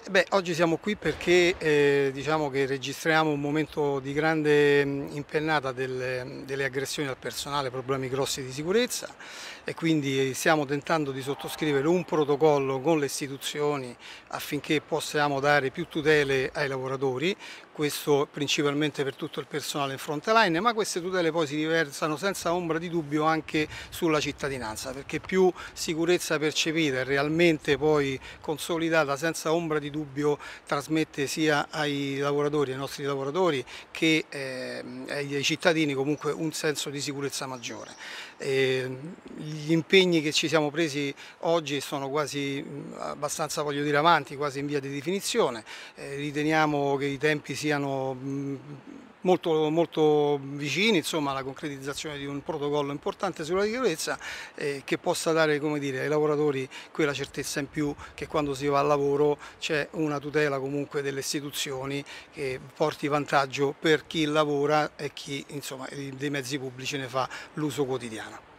Beh, oggi siamo qui perché diciamo che registriamo un momento di grande impennata delle aggressioni al personale, problemi grossi di sicurezza e quindi stiamo tentando di sottoscrivere un protocollo con le istituzioni affinché possiamo dare più tutele ai lavoratori, questo principalmente per tutto il personale in front line, ma queste tutele poi si riversano senza ombra di dubbio anche sulla cittadinanza, perché più sicurezza percepita e realmente poi consolidata senza ombra di dubbio trasmette sia ai lavoratori, ai nostri lavoratori che ai cittadini comunque un senso di sicurezza maggiore. Gli impegni che ci siamo presi oggi sono quasi abbastanza, voglio dire, avanti, quasi in via di definizione. Riteniamo che i tempi siano molto vicini, insomma, alla concretizzazione di un protocollo importante sulla sicurezza che possa dare, come dire, ai lavoratori quella certezza in più che quando si va al lavoro c'è una tutela comunque delle istituzioni che porti vantaggio per chi lavora e chi, insomma, dei mezzi pubblici ne fa l'uso quotidiano.